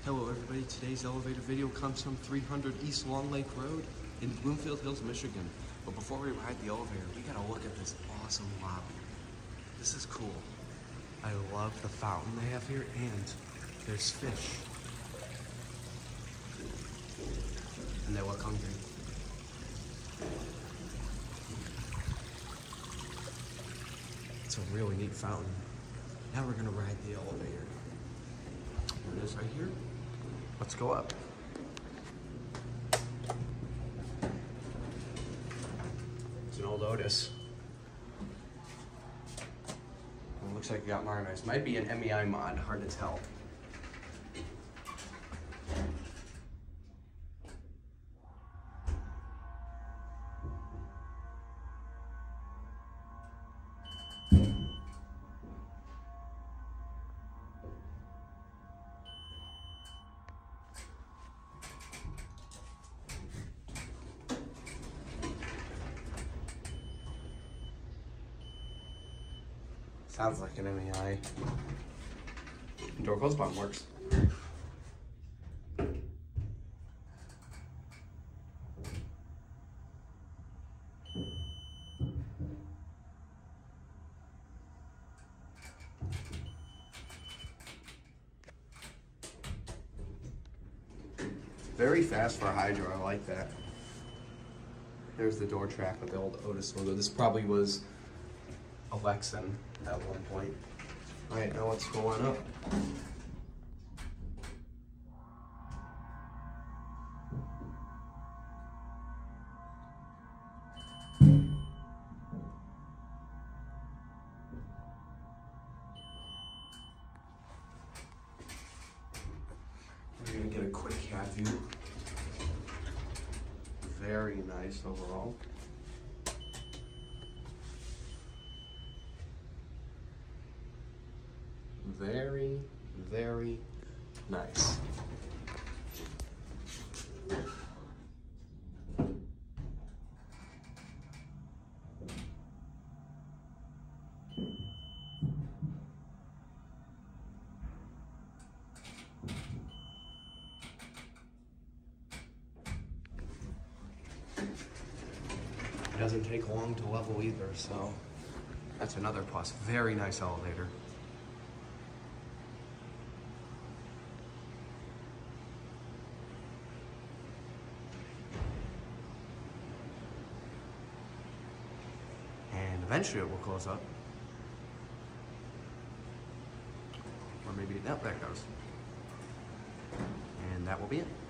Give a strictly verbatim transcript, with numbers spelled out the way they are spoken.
Hello everybody, today's elevator video comes from three hundred East Long Lake Road in Bloomfield Hills, Michigan. But before we ride the elevator, we gotta look at this awesome lobby. This is cool. I love the fountain they have here, and there's fish. And they look hungry. It's a really neat fountain. Now we're gonna ride the elevator. There it is right here. Let's go up. It's an old Otis. It looks like it got modernized. Might be an M E I mod, hard to tell. Sounds like an M E I. Door close button works. Very fast for a hydro, I like that. There's the door track with the old Otis logo. This probably was a Lexan at one point. All right, now let's go on up. We're gonna get a quick cat view. Very nice overall. Very, very nice. It doesn't take long to level either, so that's another plus. Very nice elevator. Eventually it will close up. Or maybe, no, there it goes. And that will be it.